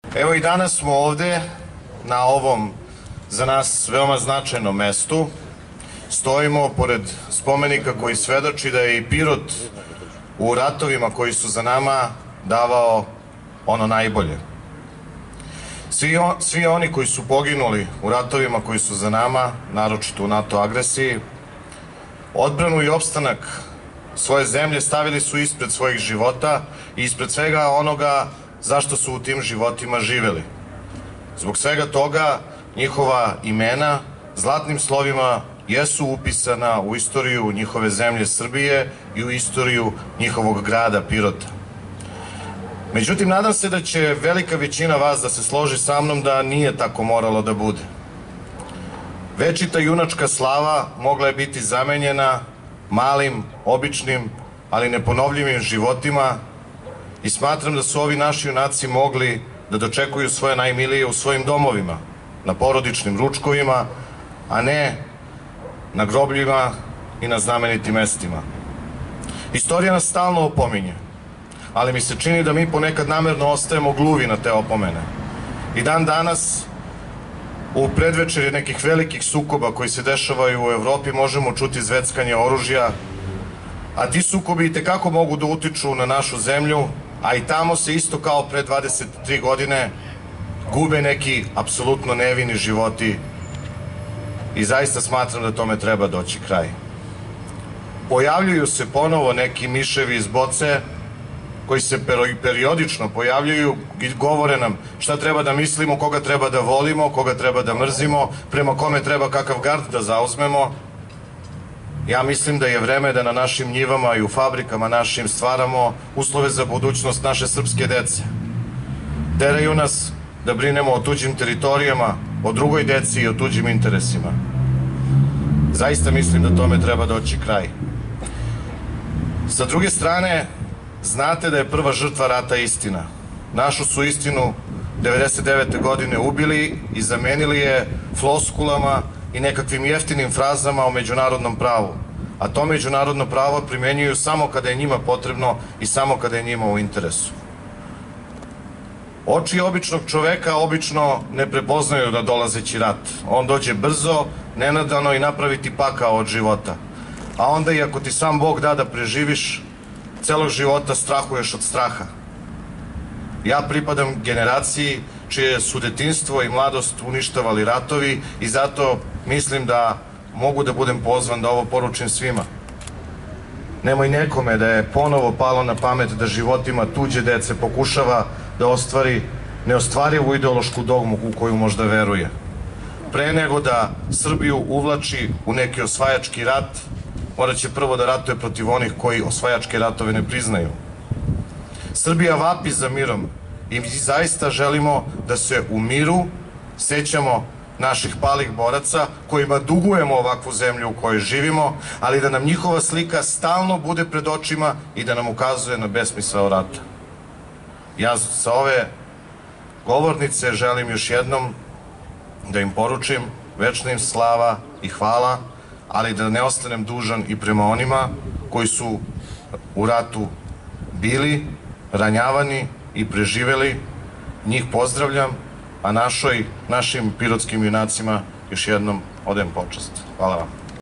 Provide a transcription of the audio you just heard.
Evo i danas smo ovde, na ovom za nas veoma značajnom mestu. Stojimo pored spomenika koji svedoči da je i Pirot u ratovima koji su za nama davao ono najbolje. Svi oni koji su poginuli u ratovima koji su za nama, naročito u NATO agresiji, odbranu i opstanak svoje zemlje stavili su ispred svojih života i ispred svega onoga zašto su u tim životima živeli. Zbog svega toga njihova imena zlatnim slovima jesu upisana u istoriju njihove zemlje Srbije i u istoriju njihovog grada Pirota. Međutim, nadam se da će velika većina vas da se složi sa mnom da nije tako moralo da bude. Večita junačka slava mogla je biti zamenjena malim, običnim, ali neponovljivim životima i smatram da su ovi naši junaci mogli da dočekuju svoje najmilije u svojim domovima, na porodičnim ručkovima, a ne na grobljima i na znamenitim mestima. Istorija nas stalno opominje, ali mi se čini da mi ponekad namerno ostajemo gluvi na te opomene. I dan danas, u predvečeri nekih velikih sukoba koji se dešavaju u Evropi, možemo čuti zveckanje oružja, a ti sukobi itekako mogu da utiču na našu zemlju, a i tamo se isto kao pre 23 godine gube neki apsolutno nevini životi i zaista smatram da tome treba doći kraj. Pojavljuju se ponovo neki miševi iz boce koji se periodično pojavljuju i govore nam šta treba da mislimo, koga treba da volimo, koga treba da mrzimo, prema kome treba kakav gard da zauzmemo. Ja mislim da je vreme da na našim njivama i u fabrikama našim stvaramo uslove za budućnost naše srpske dece. Teraju nas da brinemo o tuđim teritorijama, o drugoj deci i o tuđim interesima. Zaista mislim da tome treba doći kraj. Sa druge strane, znate da je prva žrtva rata istina. Našu su istinu 99. godine ubili i zamenili je floskulama i nekakvim jeftinim frazama o međunarodnom pravu. A to međunarodno pravo primenjuju samo kada je njima potrebno i samo kada je njima u interesu. Oči običnog čoveka obično ne prepoznaju da dolazeći rat. On dođe brzo, nenadano i napravi ti pakao od života. A onda i ako ti sam Bog da preživiš, celog života strahuješ od straha. Ja pripadam generaciji čije su detinjstvo i mladost uništavali ratovi i zato mislim da mogu da budem pozvan da ovo poručim svima. Nemoj nekome da je ponovo palo na pamet da životima tuđe dece pokušava da ostvari neostvarivu ideološku dogmu u koju možda veruje. Pre nego da Srbiju uvlači u neki osvajački rat, morat će prvo da ratuje protiv onih koji osvajačke ratove ne priznaju. Srbija vapi za mirom i mi zaista želimo da se u miru sećamo naših palih boraca kojima dugujemo ovakvu zemlju u kojoj živimo, ali da nam njihova slika stalno bude pred očima i da nam ukazuje na besmisao rata. Ja sa ove govornice želim još jednom da im poručim večna im slava i hvala, ali da ne ostanem dužan i prema onima koji su u ratu bili, ranjavani i preživeli. Njih pozdravljam, a našim pirotskim junacima još jednom odajem počast. Hvala vam.